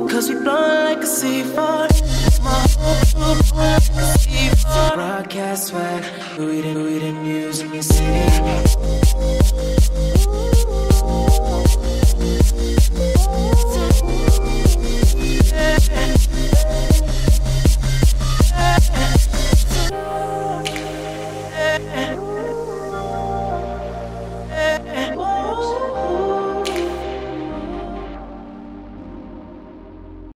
Cause we blowin' like a C4. My whole crew blowin' like a C4. Broadcast swag, we didn't use in your city.